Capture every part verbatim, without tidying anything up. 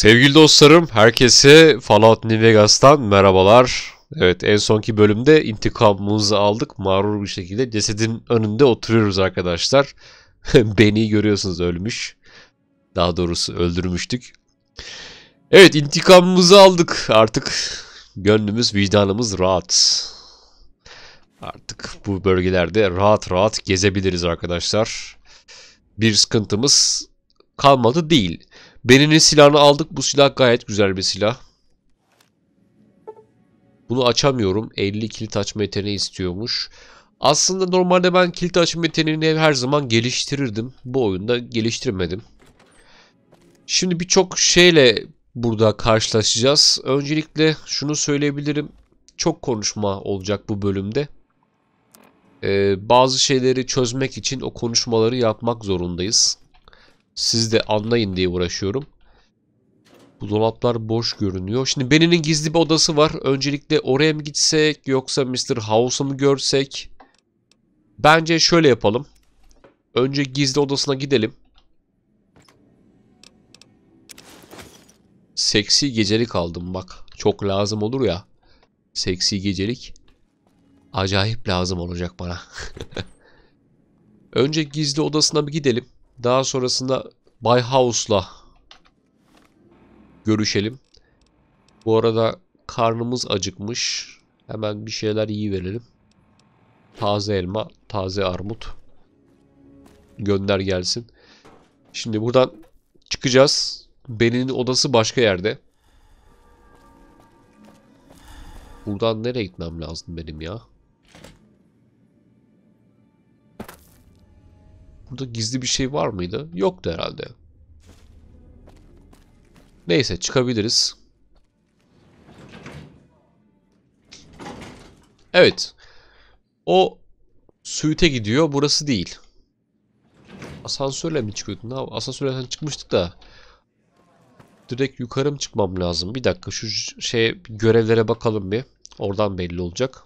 Sevgili dostlarım, herkese Fallout New Vegas'tan merhabalar. Evet, en sonki bölümde intikamımızı aldık. Mağrur bir şekilde cesedin önünde oturuyoruz arkadaşlar. Beni görüyorsunuz, ölmüş. Daha doğrusu öldürmüştük. Evet, intikamımızı aldık. Artık gönlümüz, vicdanımız rahat. Artık bu bölgelerde rahat rahat gezebiliriz arkadaşlar. Bir sıkıntımız kalmadı değil. Beninin silahını aldık. Bu silah gayet güzel bir silah. Bunu açamıyorum. elli kilit açma yeteneği istiyormuş. Aslında normalde ben kilit açma yeteneğini her zaman geliştirirdim. Bu oyunda geliştirmedim. Şimdi birçok şeyle burada karşılaşacağız. Öncelikle şunu söyleyebilirim. Çok konuşma olacak bu bölümde. Ee, bazı şeyleri çözmek için o konuşmaları yapmak zorundayız. Siz de anlayın diye uğraşıyorum. Bu dolaplar boş görünüyor. Şimdi Benny'nin gizli bir odası var. Öncelikle oraya mı gitsek yoksa mister House'u mu görsek? Bence şöyle yapalım. Önce gizli odasına gidelim. Seksi gecelik aldım bak. Çok lazım olur ya. Seksi gecelik. Acayip lazım olacak bana. Önce gizli odasına bir gidelim. Daha sonrasında Bay House'la görüşelim. Bu arada karnımız acıkmış. Hemen bir şeyler yiyiverelim. Taze elma, taze armut. Gönder gelsin. Şimdi buradan çıkacağız. Benny'nin odası başka yerde. Buradan nereye gitmem lazım benim ya? Burada gizli bir şey var mıydı? Yoktu herhalde. Neyse, çıkabiliriz. Evet. O suite gidiyor. Burası değil. Asansörle mi çıkıyordun? Ne yap- Asansörle çıkmıştık da. Direkt yukarı mı çıkmam lazım? Bir dakika, şu şey görevlere bakalım bir. Oradan belli olacak.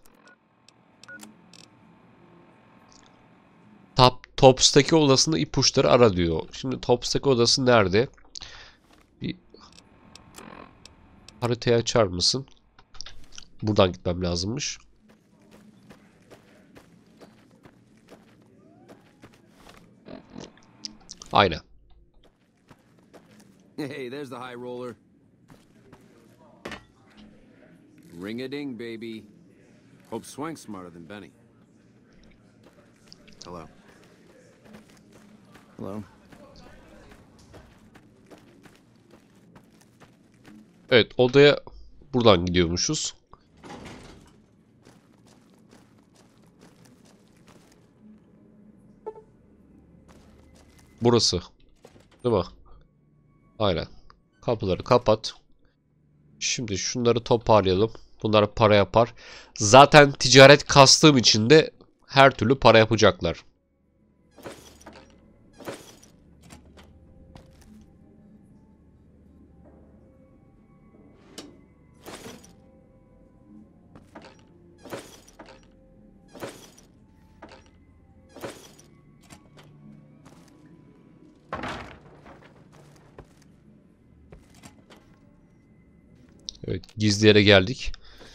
Top, Tops'taki odasında ipuçları ara diyor. Şimdi Tops'taki odası nerede? Bir haritayı açar mısın? Buradan gitmem lazımmış. Aynen. Hey, there's the high roller. Ring a ding, baby. Hope Swank's smarter than Benny. Hello. Hello. Evet, odaya buradan gidiyormuşuz. Burası. Değil mi? Aynen. Kapıları kapat. Şimdi şunları toparlayalım. Bunlar para yapar. Zaten ticaret kastığım için de her türlü para yapacaklar. Evet, gizli yere geldik.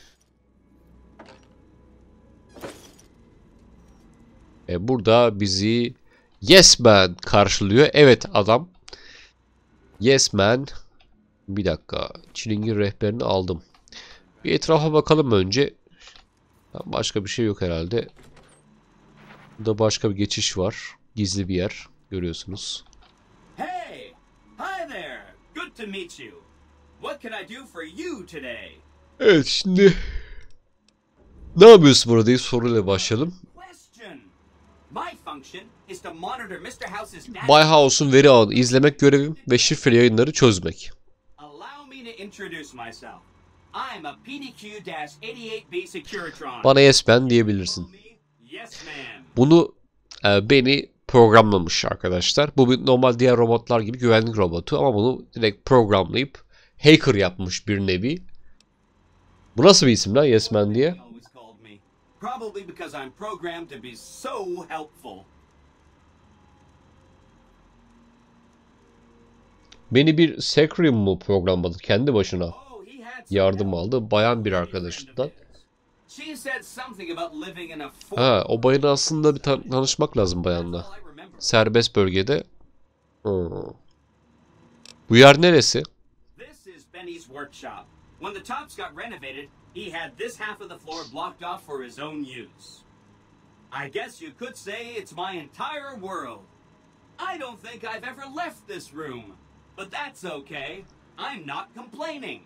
E burada bizi Yes Man karşılıyor. Evet adam. Yes Man. Bir dakika. Çilingir rehberini aldım. Bir etrafa bakalım önce. Başka bir şey yok herhalde. Burada başka bir geçiş var. Gizli bir yer. Görüyorsunuz. Hey! Hi there! Good to meet you. What can I do for you today? Evet, şimdi ne yapıyorsun burada diye soruyla başlayalım. Question. My function is to monitor mister House's data. Bay House'un veri ağını izlemek görevim ve şifreli yayınları çözmek. Allow me to introduce myself. I'm a P D Q eighty-eight B Securitron. Bana Yes Man diyebilirsin. Yes, ma'am. Bunu e, beni programlamış arkadaşlar. Bu bir normal diğer robotlar gibi güvenlik robotu ama bunu direkt programlayıp hacker yapmış bir nevi. Bu nasıl bir isim lan, Yes Man diye? Always called me. Probably because I'm programmed to be so helpful. Beni bir Sekrim mu programladı kendi başına. Oh, he had some Yardım help. aldı bayan bir arkadaşından. She said something about living in a fort. Ha, o bayanı aslında bir tan- tanışmak lazım bayanla. That's all I remember. Serbest bölgede. Hmm. Bu yer neresi? This is Benny's workshop. When the tops got renovated, he had this half of the floor blocked off for his own use. I guess you could say it's my entire world. I don't think I've ever left this room. But that's okay. I'm not complaining.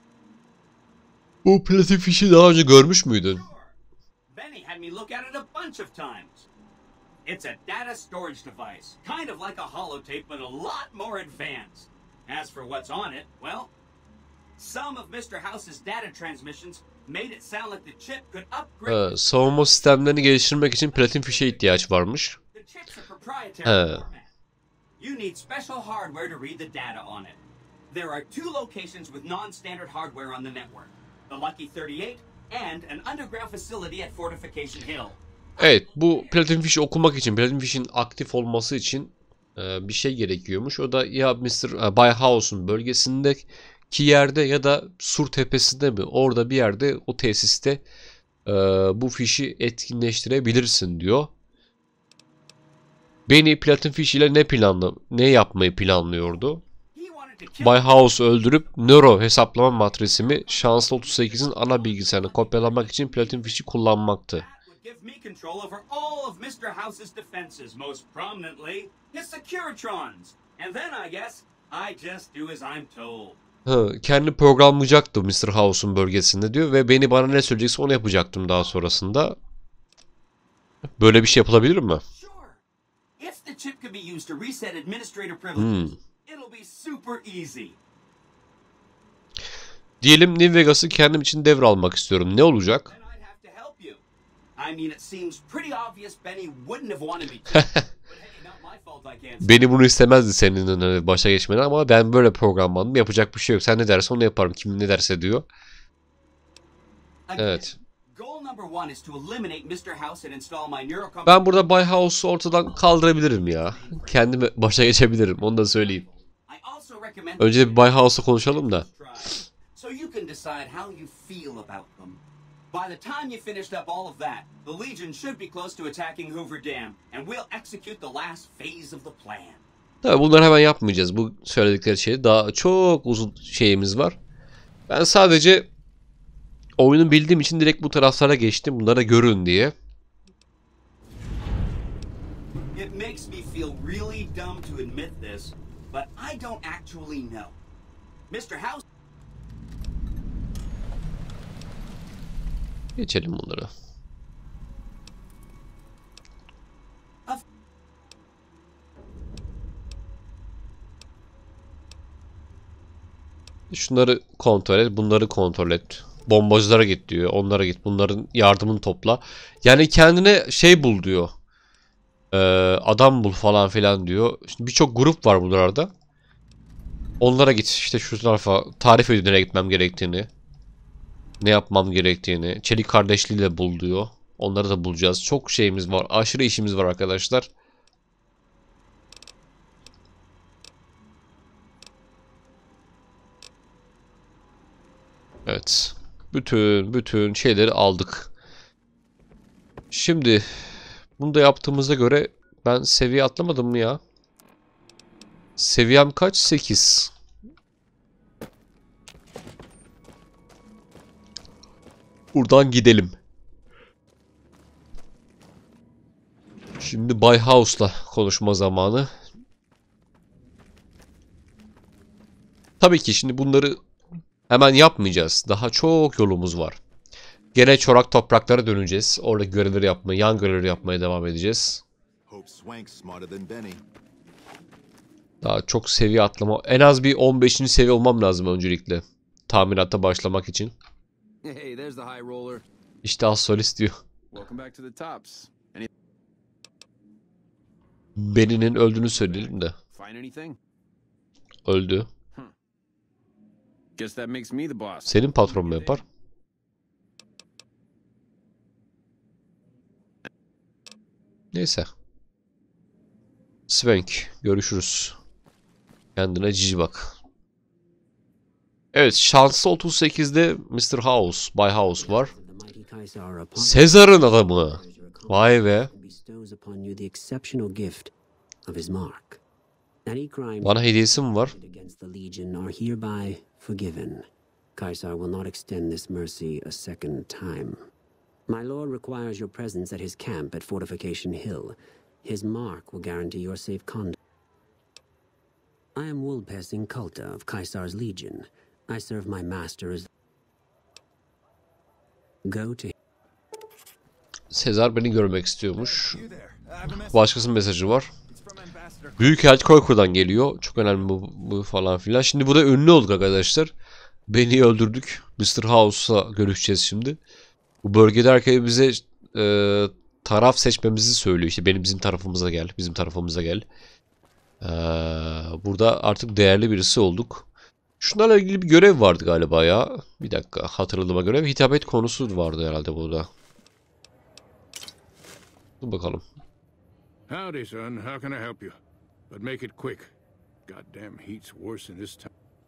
Bu platin fişi daha önce görmüş müydün? Sure. Benny had me look at it a bunch of times. It's a data storage device, kind of like a holotape, but a lot more advanced. As for what's on it, well, some of Mister House's data transmissions made it sound like the chip could upgrade. Ha, savunma sistemlerini geliştirmek için platin fişe ihtiyaç varmış. The chip's a proprietary He. format. You need special hardware to read the data on it. There are two locations with non-standard hardware on the network. The Lucky thirty-eight and an underground facility at Fortification Hill. Evet, bu platin fişi okumak için, platin fişin aktif olması için e, bir şey gerekiyormuş. O da ya mister e, Bay House'un bölgesindeki yerde ya da Sur Tepesi'nde mi? Orada bir yerde o tesiste e, bu fişi etkinleştirebilirsin diyor. Beni platin fişiyle ne planla ne yapmayı planlıyordu? He wanted to kill Bay House öldürüp nöro hesaplama matrisimi şanslı otuz sekizin ana bilgisayarını kopyalamak için platin fişi kullanmaktı. That would give me control over all of Mister House's defenses, most prominently his Securitrons. And then I guess I just do as I'm told. Ha, kendi programlayacaktı mister House'un bölgesinde diyor ve beni bana ne söyleyecekse onu yapacaktım daha sonrasında. Böyle bir şey yapılabilir mi? Sure. If the chip could be used to reset administrator Hmm. privileges, it'll be super easy. Diyelim New Vegas'ı kendim için devralmak istiyorum. Ne olacak? Then I'd have to help you. I mean, it seems pretty obvious Benny wouldn't have wanted me to. But hey, not my fault I can't. Beni bunu istemezdi senin hani başa geçmeni ama ben böyle programladım. Yapacak bir şey yok. Sen ne dersen onu yaparım. Kim ne derse diyor. Again, Evet. goal number one is to eliminate Mister House and install my neurocomputer. Ben burada Bay House'u ortadan kaldırabilirim ya. Kendime başa geçebilirim. Onu da söyleyeyim. I also recommend Önce de bir Bay House'u konuşalım da. so you can decide how you feel about them. By the time you finished up all of that, the Legion should be close to attacking Hoover Dam, and we'll execute the last phase of the plan. Tabii bunları hemen yapmayacağız. Bu söyledikleri şey daha çok uzun şeyimiz var. Ben sadece oyunu bildiğim için direkt bu taraflara geçtim. Bunları görün diye. It makes me feel really dumb to admit this, but I don't actually know. Mister House Geçelim bunları. Şunları kontrol et, bunları kontrol et. Bombacılara git diyor, onlara git, bunların yardımını topla. Yani kendine şey bul diyor. Ee, adam bul falan filan diyor. Şimdi birçok grup var buralarda. Onlara git, işte şu tarafa tarif ediyor nereye gitmem gerektiğini. Ne yapmam gerektiğini. Çelik kardeşliğiyle bul diyor. Onları da bulacağız. Çok şeyimiz var, aşırı işimiz var arkadaşlar. Evet. Bütün bütün şeyleri aldık. Şimdi bunu da yaptığımıza göre ben seviye atlamadım mı ya? Seviyem kaç? sekiz. Buradan gidelim. Şimdi Bay House'la konuşma zamanı. Tabii ki şimdi bunları hemen yapmayacağız. Daha çok yolumuz var. Gene çorak topraklara döneceğiz. Orada görevleri yapmaya, yan görevleri yapmaya devam edeceğiz. Hope Swank's smarter than Benny. Daha çok seviye atlama. En az bir on beşinci seviye olmam lazım öncelikle. Tahminatta başlamak için. Hey, there's the high roller. İşte az solist diyor. Welcome back to the tops. Any Benny'nin öldüğünü söyleyelim de. find anything? Öldü. Guess that makes me the boss. Senin patron mu yapar? Neyse. Swank. Görüşürüz. Kendine cici bak. Evet, şanslı otuz sekizde mister House, Bay House var. Sezar'ın adamı. Vay be. Bana hediyesi mi var? Caesar will not extend this mercy a second time. My lord requires your presence at his camp at Fortification Hill. His mark will guarantee your safe conduct. I am Wulpes Inculta of Caesar's Legion. I serve my master as... Go to... Sezar beni görmek istiyormuş. Başkasının mesajı var. Büyükelçi Korku'dan geliyor. Çok önemli bu, bu falan filan. Şimdi burada ünlü olduk arkadaşlar. Beni öldürdük. mister House'la görüşeceğiz şimdi. Bu bölgede herkes bize e, taraf seçmemizi söylüyor. İşte benim bizim tarafımıza gel. Bizim tarafımıza gel. E, burada artık değerli birisi olduk. Şunlarla ilgili bir görev vardı galiba ya. Bir dakika, hatırladığıma göre hitabet konusu vardı herhalde burada. Dur bakalım. Howdy, son. How can I help you? But make it quick. Goddamn heat's worse in this town.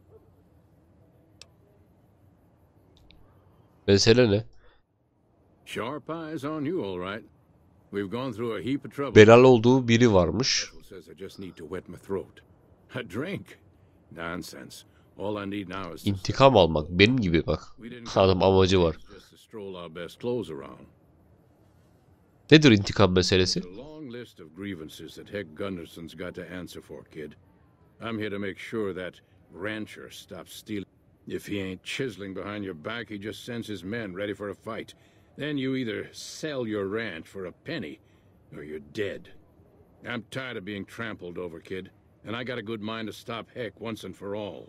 Mesele ne? Sharp eyes on you, all right. We've gone through a heap of trouble. Belalı olduğu biri varmış. Says I just need to wet my throat. A drink? Nonsense. All I need now is İntikam almak. Benim gibi bak. Adam amacı var. just to stroll our best clothes around. Nedir intikam meselesi? A long list of grievances that Heck Gunderson's got to answer for, kid. I'm here to make sure that rancher stops stealing. If he ain't chiseling behind your back, he just sends his men ready for a fight. Then you either sell your ranch for a penny, or you're dead. I'm tired of being trampled over, kid, and I got a good mind to stop Heck once and for all.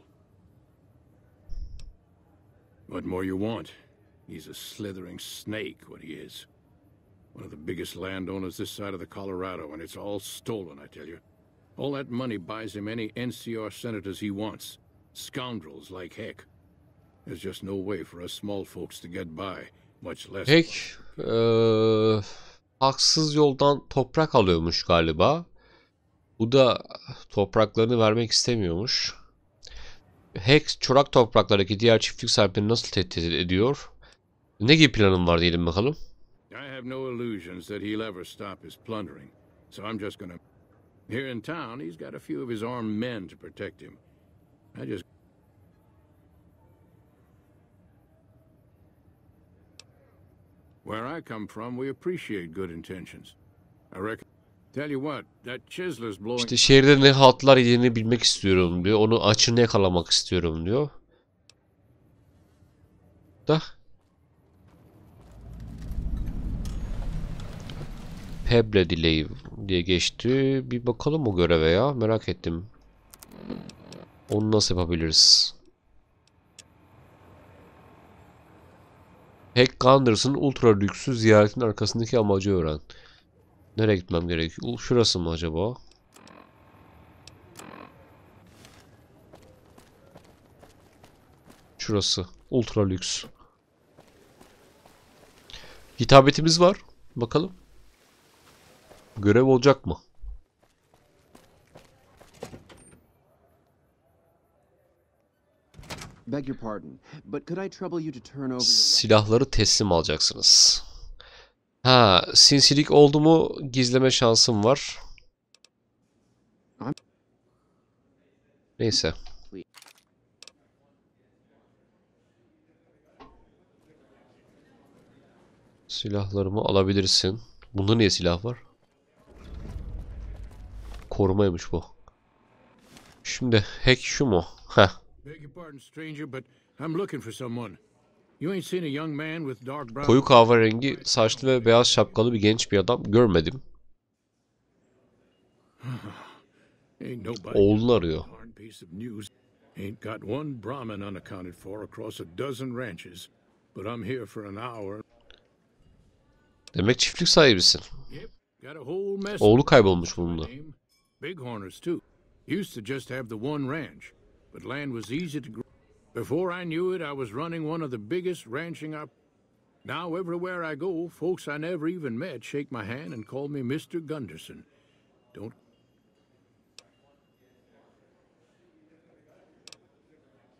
What more you want? He's a slithering snake, what he is. One of the biggest landowners this side of the Colorado, and it's all stolen, I tell you. All that money buys him any N C R senators he wants. Scoundrels like Heck. There's just no way for us small folks to get by, much less... Heck ee, haksız yoldan toprak alıyormuş galiba. Bu da topraklarını vermek istemiyormuş. Heck çorak topraklardaki diğer çiftlik sahiplerini nasıl tehdit ediyor? Ne gibi planın var diyelim bakalım. I have no illusions that he'll ever stop his plundering, so I'm just gonna... Here in town, he's got a few of his armed men to protect him. I just... Where I come from, we appreciate good intentions. I reckon... Tell you what, that Chisler's blowing... İşte şehirde ne haltlar yediğini bilmek istiyorum diyor. Onu açığını yakalamak istiyorum diyor. Da. Peble Delay diye geçti. Bir bakalım o göreve ya. Merak ettim. Onu nasıl yapabiliriz? Heck Gunders'ın ultra lüksü ziyaretin arkasındaki amacı öğren. Nereye gitmem gerekiyor? Şurası mı acaba? Şurası. Ultra lüks. Hitabetimiz var. Bakalım. Görev olacak mı? Beg your pardon, but could I trouble you to turn over... Silahları teslim alacaksınız. Ha, sinsilik oldu mu gizleme şansım var. Neyse. Silahlarımı alabilirsin. Bunda niye silah var? Korumaymış bu. Şimdi hack şu mu? Heh. Koyu kahverengi saçlı ve beyaz şapkalı bir genç bir adam görmedim. Oğlunu arıyor. Demek çiftlik sahibisin. Oğlu kaybolmuş bunda. Bighorners too. Used to just have the one ranch, but land was easy to grow. Before I knew it, I was running one of the biggest ranching up. Now everywhere I go, folks I never even met shake my hand and call me Mister Gunderson. Don't...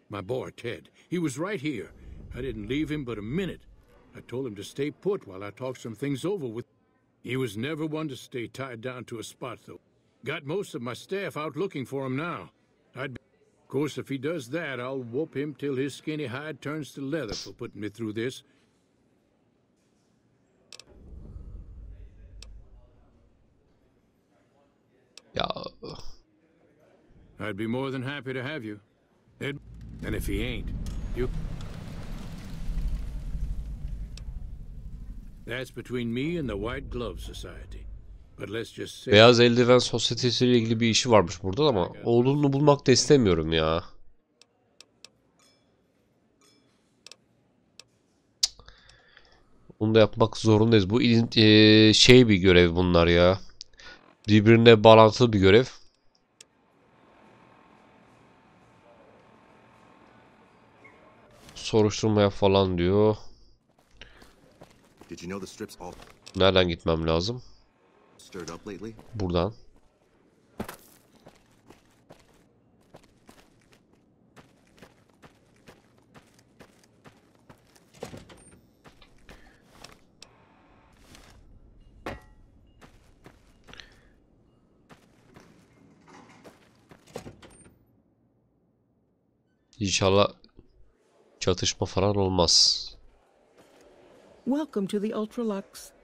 My boy, Ted. He was right here. I didn't leave him but a minute. I told him to stay put while I talked some things over with... He was never one to stay tied down to a spot, though. Got most of my staff out looking for him now. I'd be... Of course, if he does that, I'll whoop him till his skinny hide turns to leather for putting me through this. Ya I'd be more than happy to have you. Ed, and if he ain't, you... That's between me and the White Glove Society. But let's just say... Beyaz Eldiven Sosyetesi ile ilgili bir işi varmış burada ama oğlunu bulmak da istemiyorum ya. Bunu da yapmak zorundayız. Bu e, şey bir görev bunlar ya. Birbirine bağlantılı bir görev. Soruşturmaya falan diyor. Did you know the strips all Nereden gitmem lazım? stirred up lately? Buradan. İnşallah çatışma falan olmaz. Welcome to the Ultralux.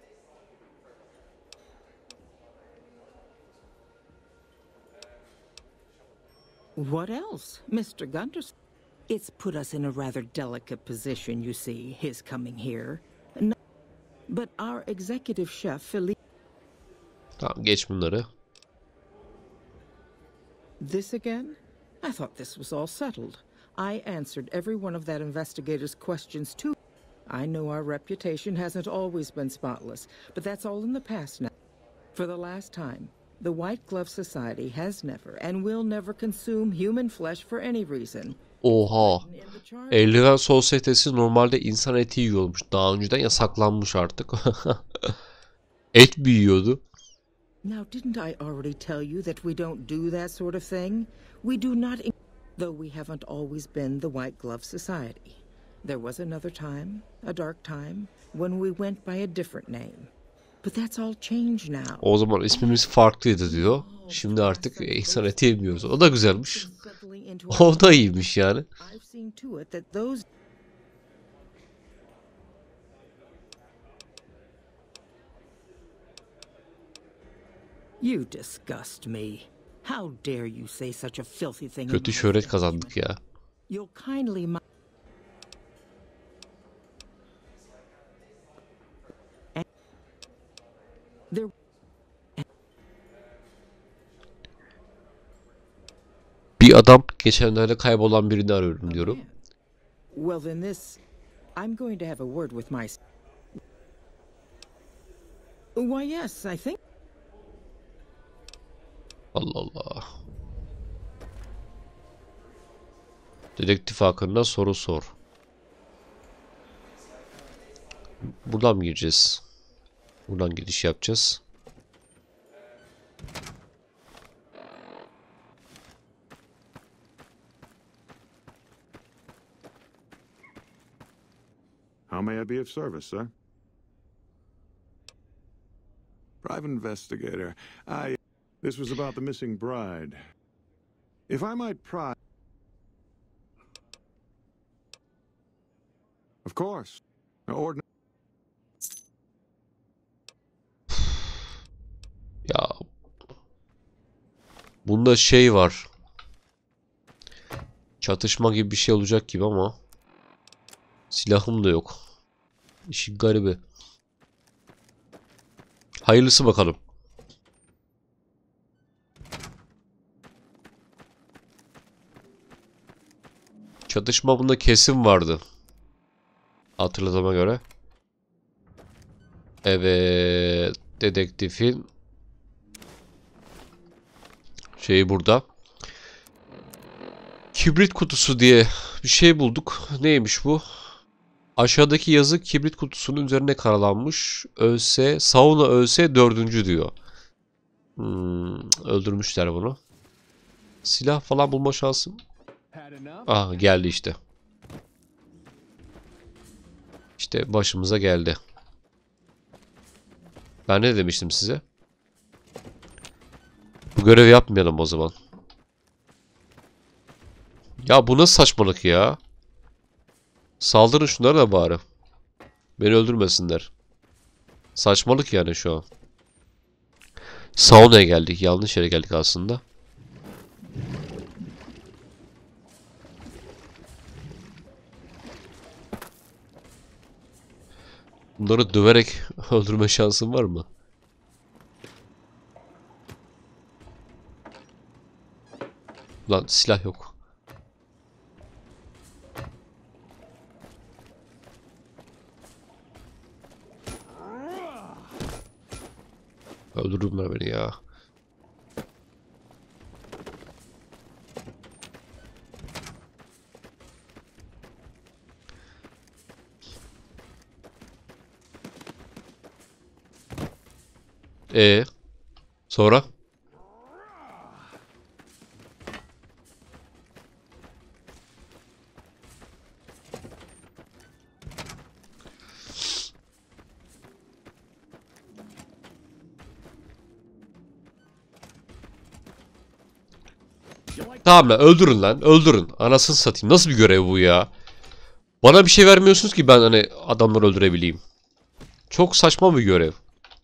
What else, Mister Gunderson? It's put us in a rather delicate position, you see, his coming here. No, but our executive chef, Philippe... Tamam, geç bunları. This again? I thought this was all settled. I answered every one of that investigator's questions too. I know our reputation hasn't always been spotless, but that's all in the past now. For the last time, the White Glove Society has never and will never consume human flesh for any reason. Oha. Eldiven Sosyetesi normalde insan eti yiyormuş. Daha önceden yasaklanmış artık. Et mi yiyordu? Now, didn't I already tell you that we don't do that sort of thing? We do not, though we haven't always been the White Glove Society. There was another time, a dark time, when we went by a different name. But that's all changed now. O zaman ismimiz farklıydı diyor. Şimdi artık insan eti yemiyoruz. O da güzelmiş. O da iyiymiş yani. I've seen to it that those You disgust me. How dare you say such a filthy thing? Kötü şöhret kazandık ya. You'll kindly mi- There Bir adam geçenlerde kaybolan birini arıyorum diyorum. Well, then this I'm going to have a word with my Why, yes, I think Allah Allah. Dedektif hakkında soru sor. Buradan mı gireceğiz? Buradan giriş yapacağız. How may I be of service, sir? Private investigator. I... This was about the missing bride. If I might pry... Of course. Ordinary... Ya bunda şey var. Çatışma gibi bir şey olacak gibi ama silahım da yok. İşin garibi. Hayırlısı bakalım. Çatışma bunda kesin vardı. Hatırladığıma göre. Evet, dedektifin şeyi burada. Kibrit kutusu diye bir şey bulduk. Neymiş bu? Aşağıdaki yazı kibrit kutusunun üzerine karalanmış. ÖS, sauna ÖS dördüncü diyor. Hmm, öldürmüşler bunu. Silah falan bulma şansım Ah, geldi işte. İşte başımıza geldi. Ben ne demiştim size? Bu görevi yapmayalım o zaman. Ya bu nasıl saçmalık ya? Saldırın şunlara da bari. Beni öldürmesinler. Saçmalık yani şu an. Sauna'ya geldik. Yanlış yere geldik aslında. Bunları döverek öldürme şansın var mı? Lan silah yok. Öldürdüler beni ya. Ee, sonra? Tamam lan, öldürün lan, öldürün. Anasını satayım. Nasıl bir görev bu ya? Bana bir şey vermiyorsunuz ki ben hani adamları öldürebileyim. Çok saçma bir görev.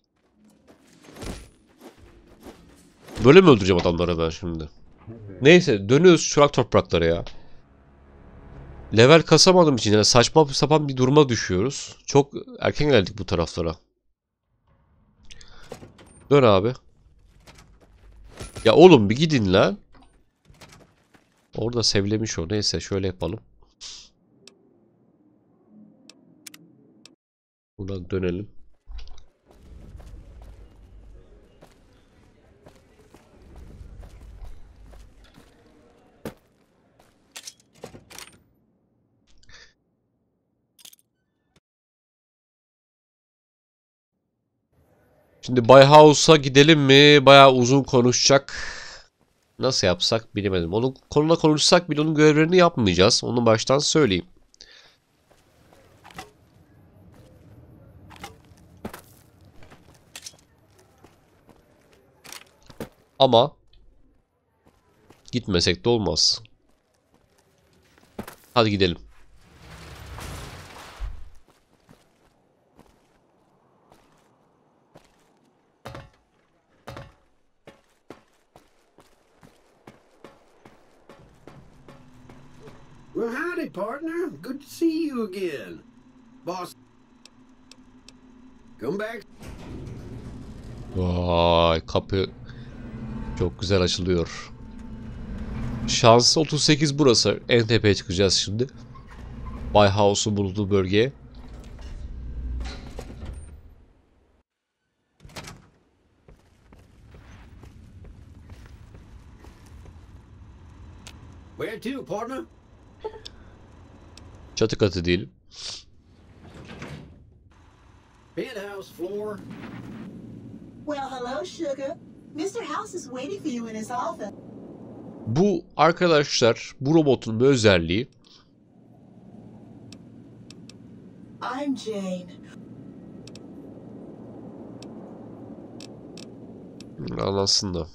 Böyle mi öldüreceğim adamları ben şimdi? Neyse, dönüyoruz çorak topraklara ya. Level kasamadığım için yani saçma sapan bir duruma düşüyoruz. Çok erken geldik bu taraflara. Dön abi. Ya oğlum bir gidin lan. Orada sevlemiş o. Neyse şöyle yapalım. Buradan dönelim. Şimdi Bauhaus'a gidelim mi? Bayağı uzun konuşacak. Nasıl yapsak bilemedim. Onun konuna konuşsak bile onun görevlerini yapmayacağız. Onu baştan söyleyeyim. Ama gitmesek de olmaz. Hadi gidelim. Well, howdy, partner. Good to see you again. Boss. Come back. Vay, kapı çok güzel açılıyor. Şansı otuz sekiz burası. En tepeye çıkacağız şimdi. Bauhaus'un bulunduğu bölgeye. Where to, partner? Çatı katı diyelim. Penthouse floor. Well, hello, sugar. Mister House is waiting for you in his office. Bu arkadaşlar, bu robotun bir özelliği. I'm Jane. Anlatsın da.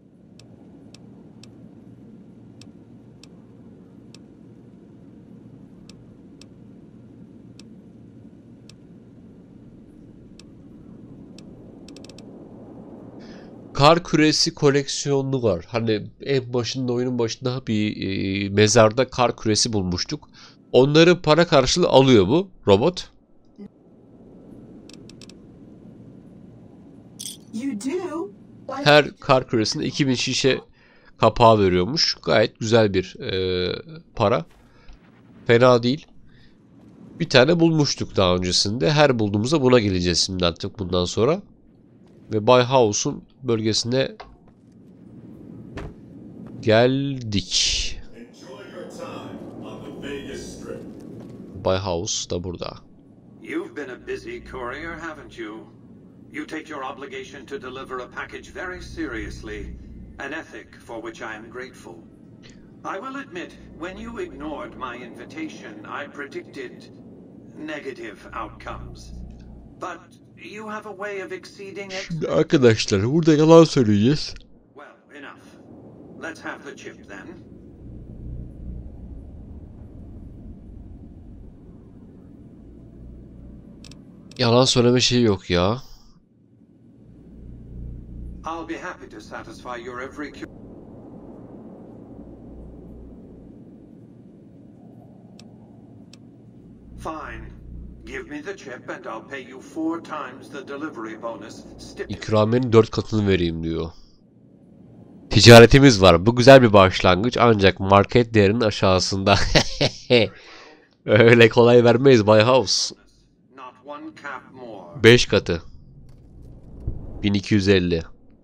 Kar küresi koleksiyonu var. Hani en başında, oyunun başında bir e, mezarda kar küresi bulmuştuk. Onları para karşılığı alıyor bu robot. You do? Her kar küresinde iki bin şişe kapağı veriyormuş. Gayet güzel bir e, para. Fena değil. Bir tane bulmuştuk daha öncesinde. Her bulduğumuzda buna geleceğiz şimdi artık bundan sonra. Ve Bauhaus'un bölgesine geldik. Bauhaus da burada. You've been a busy courier, haven't you? You take your obligation to deliver a package very seriously, an ethic for which I am grateful. I will admit, when you ignored my invitation, I predicted negative outcomes. But you have a way of exceeding Şimdi arkadaşlar burada yalan söyleyeceğiz. Well, enough. Let's have the chip then. Yalan söyleme şeyi yok ya. I'll be happy to satisfy your every cu- Fine. Give me the chip and I'll pay you four times the delivery bonus. İkramiyenin dört katını vereyim diyor. Ticaretimiz var. Bu güzel bir başlangıç ancak market değerinin aşağısında. Öyle kolay vermeyiz Bay House. beş katı. bin iki yüz elli.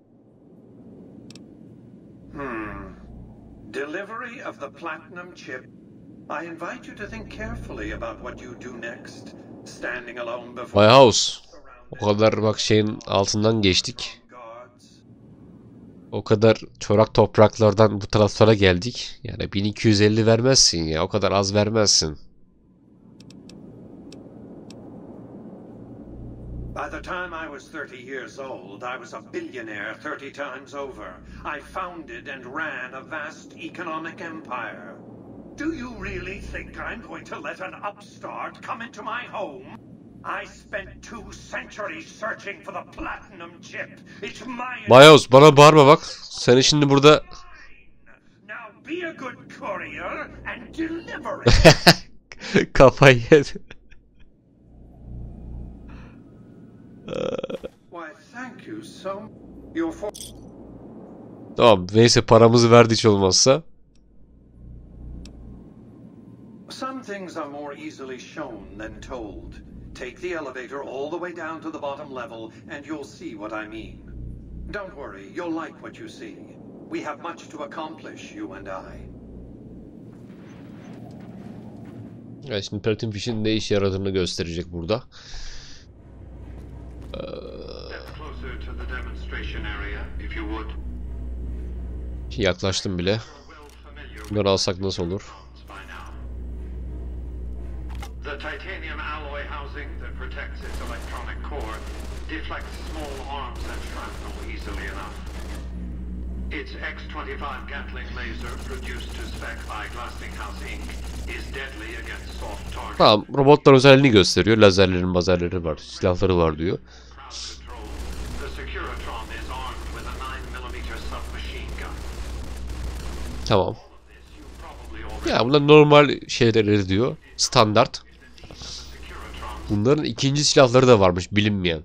Hmm. Delivery of the platinum chip. I invite you to think carefully about what you do next. Standing alone before Bay House. O kadar bak şeyin altından geçtik. O kadar çorak topraklardan bu taraflara geldik. Yani bin iki yüz elli vermezsin ya. O kadar az vermezsin. By the time I was thirty years old, I was a billionaire thirty times over. I founded and ran a vast economic empire. Do you really think I'm going to let an upstart come into my home? I spent two centuries searching for the platinum chip. It's my... Bayos bana bağırma bak. Seni şimdi burada... Now be a good courier and deliver it. Kafayı yedi. Why, thank you so... You're for... Tamam neyse paramızı verdi hiç olmazsa. Some things are more easily shown than told. Take the elevator all the way down to the bottom level and you'll see what I mean. Don't worry, you'll like what you see. We have much to accomplish, you and I. Evet, şimdi Platinum Fish'in ne işe yaradığını gösterecek burada. Ee... Yaklaştım bile. Bunları alsak nasıl olur? The titanium alloy housing that protects its electronic core deflects small arms and shrapnel easily enough. Its X twenty-five Gatling laser, produced to spec by Glassinghouse Incorporated, is deadly against soft targets. Tamam, robotlar özelliğini gösteriyor. Lazerlerin, mazerleri var, silahları var diyor. The Securitron is armed with a nine millimeter submachine gun. Tamam. Ya bunlar normal şeyleri diyor. Standart. Bunların ikinci silahları da varmış bilinmeyen.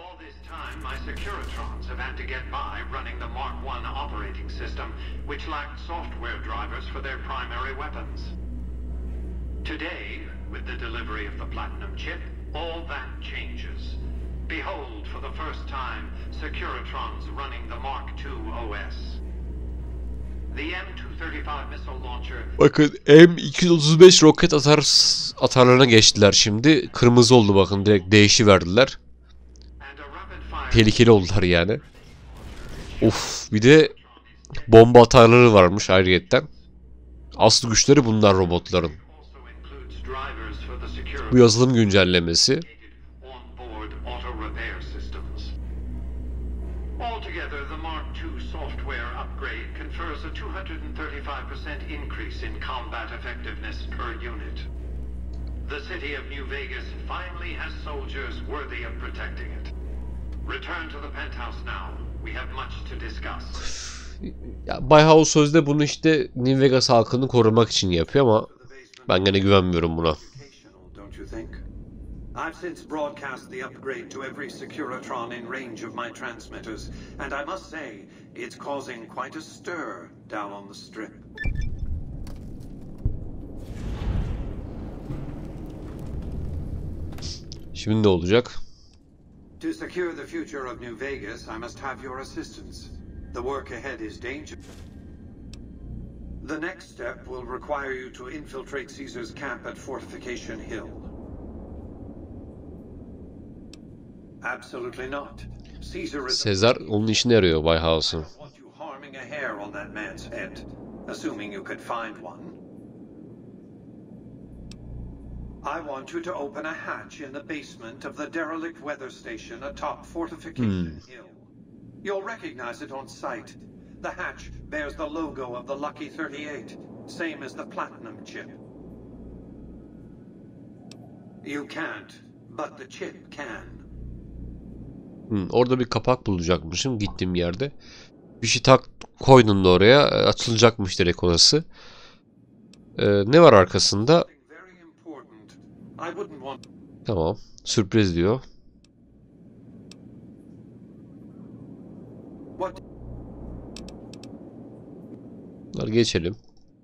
Today, with the delivery of the platinum chip, all that changes. Behold, for the first time, Securitrons running the Mark two O S. The M two thirty-five missile launcher. Bakın M iki yüz otuz beş roket atar atarlarına geçtiler şimdi. Kırmızı oldu bakın, direkt değişiverdiler. Tehlikeli oldular yani. Of, bir de bomba atarları varmış ayrıyetten. Asıl güçleri bunlar robotların. Bu yazılım güncellemesi. Altogether, the Mark two software upgrade confers a two hundred thirty-five percent increase in combat effectiveness per unit. The city of New Vegas finally has soldiers worthy of protecting it. Return to the penthouse now. We have much to discuss. Ya Bay House sözde bunu işte New Vegas halkını korumak için yapıyor ama ben gene güvenmiyorum buna. I've since broadcast the upgrade to every Securitron in range of my transmitters, and I must say, it's causing quite a stir down on the strip. Şimdi ne olacak? To secure the future of New Vegas, I must have your assistance. The work ahead is dangerous. The next step will require you to infiltrate Caesar's camp at Fortification Hill. Absolutely not. Caesar is Sezar onun işine yarıyor Bay House'un. harming a hair on that man's head. assuming you could find one. I want you to open a hatch in the basement of the derelict weather station atop Fortification Hmm. Hill. You'll recognize it on sight. The hatch bears the logo of the Lucky thirty-eight, same as the Platinum chip. You can't, but the chip can. Hmm, orada bir kapak bulacakmışım gittiğim yerde. Bir şey tak koydun da oraya, açılacakmış direkt orası. Ee, ne var arkasında? Tamam. Sürpriz diyor. Bunları geçelim.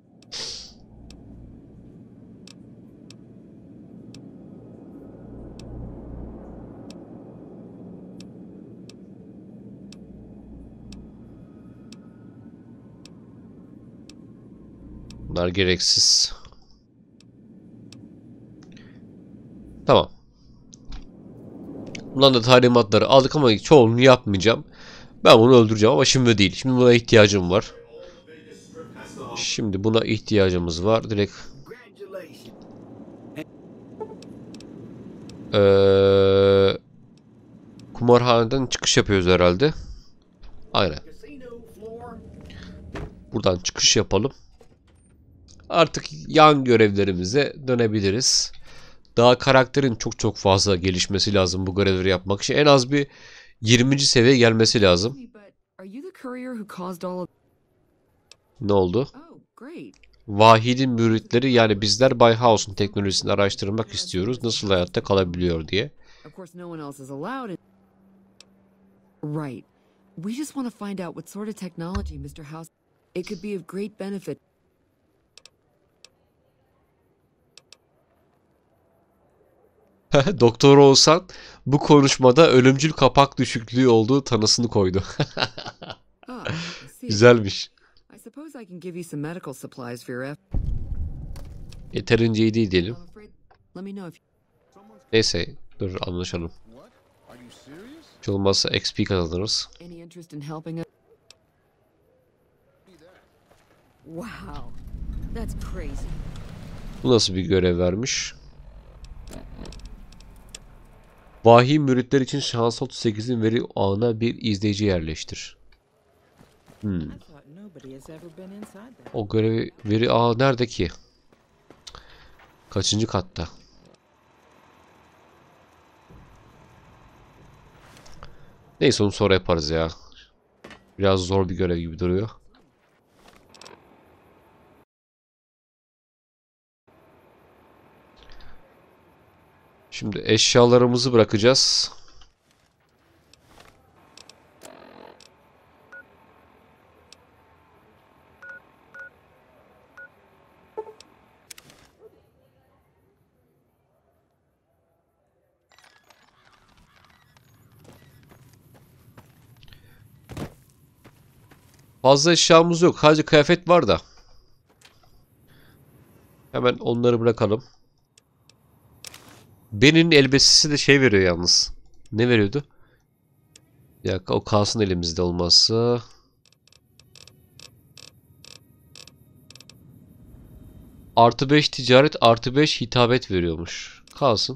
Bunlar gereksiz. Tamam. Bundan da talimatları aldık ama çoğunu yapmayacağım. Ben bunu öldüreceğim ama şimdi değil. Şimdi buna ihtiyacım var. Şimdi buna ihtiyacımız var. Direkt ee, kumarhaneden çıkış yapıyoruz herhalde. Aynen. Buradan çıkış yapalım. Artık yan görevlerimize dönebiliriz. Daha karakterin çok çok fazla gelişmesi lazım bu görevleri yapmak için. En az bir yirminci seviyeye gelmesi lazım. Ne oldu? Vahid'in müritleri, yani bizler Bay House'un teknolojisini araştırmak istiyoruz. Nasıl hayatta kalabiliyor diye. Right. We just want to find out what sort of technology mister House. It could be of great benefit. Doktor Oğuzhan bu konuşmada ölümcül kapak düşüklüğü olduğu tanısını koydu. Güzelmiş. Yeterince iyi değil diyelim. Neyse, dur anlaşalım. Hiç olmazsa X P kazanırız. Bu nasıl bir görev vermiş? Vahiy müritler için şans otuz sekizin veri ağına bir izleyici yerleştir. Hmm. O görevi, veri ağı nerede ki? Kaçıncı katta? Neyse onu sonra yaparız ya. Biraz zor bir görev gibi duruyor. Şimdi eşyalarımızı bırakacağız. Fazla eşyamız yok. Sadece kıyafet var da. Hemen onları bırakalım. Ben'in elbisesi de şey veriyor yalnız. Ne veriyordu? Ya o kalsın elimizde olmazsa. Artı beş ticaret, artı beş hitabet veriyormuş. Kalsın.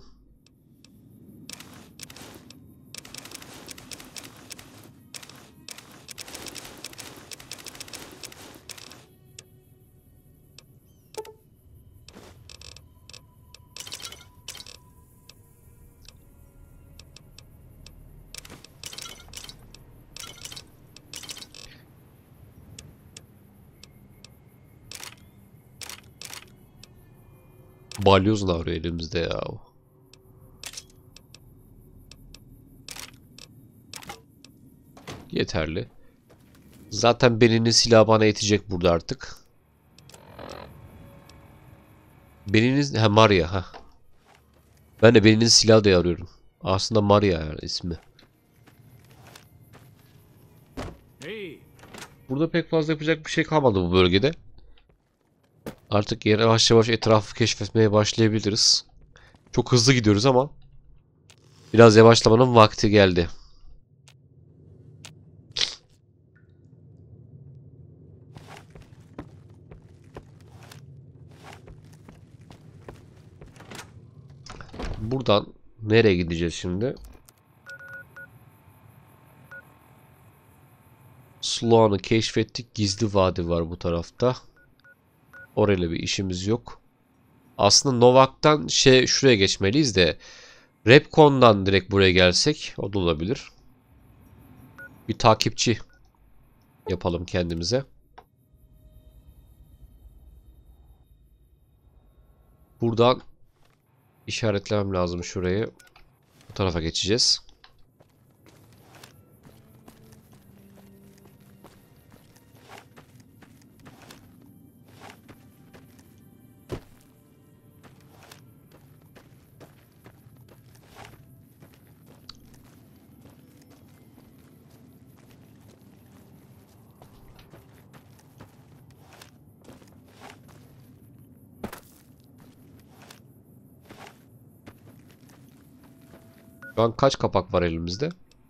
Balyoz ne arıyor elimizde ya? Yeterli. Zaten Ben'in silahı bana yetecek burada artık. Ben'in ha Maria ha. Ben de Ben'in silahı diye arıyorum. Aslında Maria yani ismi. Burada pek fazla yapacak bir şey kalmadı bu bölgede. Artık yavaş yavaş etrafı keşfetmeye başlayabiliriz. Çok hızlı gidiyoruz ama biraz yavaşlamanın vakti geldi. buradan nereye gideceğiz şimdi? Sloan'ı keşfettik. Gizli vadi var bu tarafta. Orayla bir işimiz yok. Aslında Novak'tan şey şuraya geçmeliyiz de Repcon'dan direkt buraya gelsek o da olabilir. Bir takipçi yapalım kendimize. Buradan işaretlemem lazım şurayı. Bu tarafa geçeceğiz. Şu an kaç kapak var elimizde?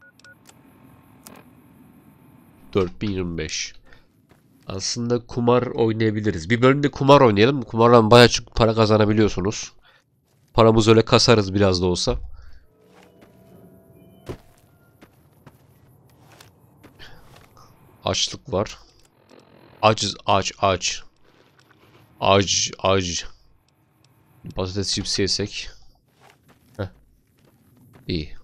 dört bin yirmi beş. Aslında kumar oynayabiliriz. Bir bölümde kumar oynayalım. Kumardan bayağı çok para kazanabiliyorsunuz. Paramızı öyle kasarız biraz da olsa. Açlık var. Acız, aç, aç. Aç, aç. Patates çipsi yesek. Heh. İyi.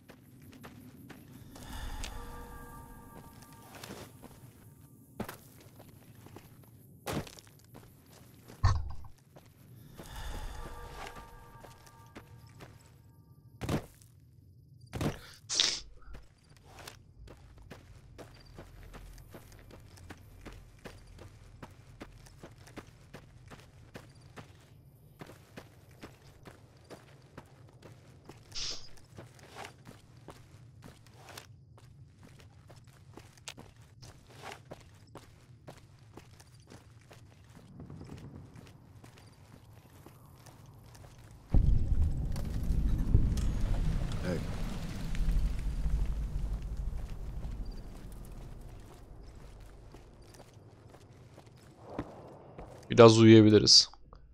Biraz uyuyabiliriz.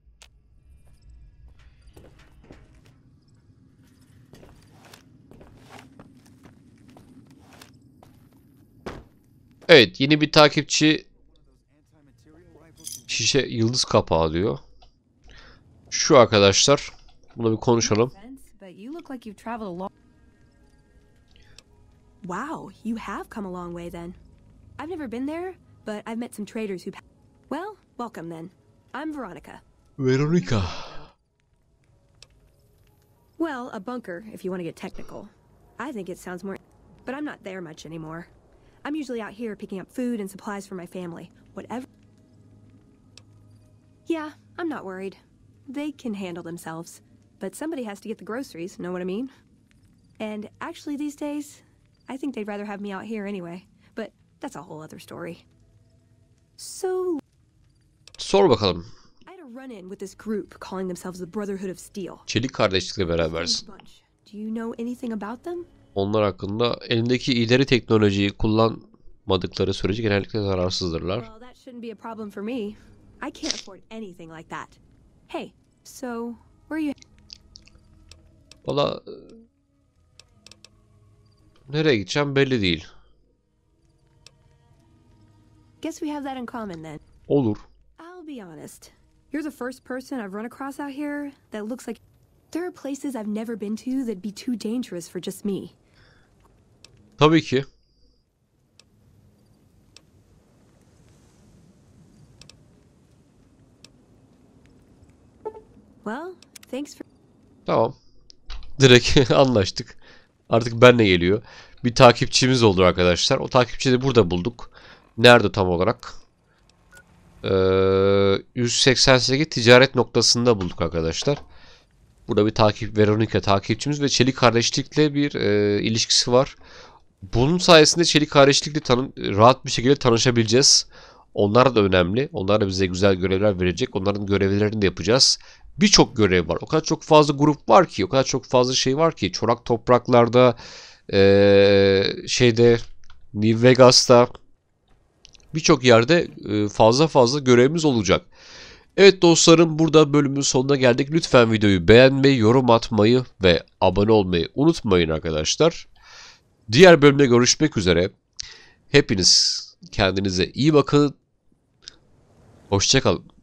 Evet, yeni bir takipçi şişe yıldız kapağı diyor. Şu arkadaşlar. Buna bir konuşalım. Wow, you have come a long way then. I've never been there, but I've met some traders who... Well, welcome then. I'm Veronica. Veronica. Well, a bunker, if you want to get technical. I think it sounds more... But I'm not there much anymore. I'm usually out here picking up food and supplies for my family. Whatever... Yeah, I'm not worried. They can handle themselves. But somebody has to get the groceries, know what I mean? And actually these days, I think they'd rather have me out here anyway. But that's a whole other story. So... Sor bakalım. I had a run-in with this group calling themselves the Brotherhood of Steel. Çelik kardeşlikle berabersin. Do you know anything about them? Onlar hakkında elindeki ileri teknolojiyi kullanmadıkları sürece genellikle zararsızdırlar. Well, that shouldn't be a problem for me. I can't afford anything like that. Hey, so where are you? Valla nereye gideceğim belli değil. Guess we have that in common then. Olur. I'll be honest. You're the first person I've run across out here that looks like... There are places I've never been to that'd be too dangerous for just me. Tabii ki. Well, thanks for... Tamam. Direkt anlaştık. Artık benle geliyor. Bir takipçimiz oldu arkadaşlar. O takipçiyi de burada bulduk. Nerede tam olarak? Ee, yüz seksen sekiz ticaret noktasında bulduk arkadaşlar. Burada bir takip Veronica takipçimiz ve Çelik kardeşlikle bir e, ilişkisi var. Bunun sayesinde Çelik kardeşlikle tanı rahat bir şekilde tanışabileceğiz. Onlar da önemli. Onlar da bize güzel görevler verecek. Onların görevlerini de yapacağız. Birçok görev var. O kadar çok fazla grup var ki, o kadar çok fazla şey var ki. Çorak topraklarda, e, şeyde, New Vegas'ta birçok yerde fazla fazla görevimiz olacak. Evet dostlarım, burada bölümün sonuna geldik. Lütfen videoyu beğenmeyi, yorum atmayı ve abone olmayı unutmayın arkadaşlar. Diğer bölümde görüşmek üzere. Hepiniz kendinize iyi bakın. Hoşça kalın.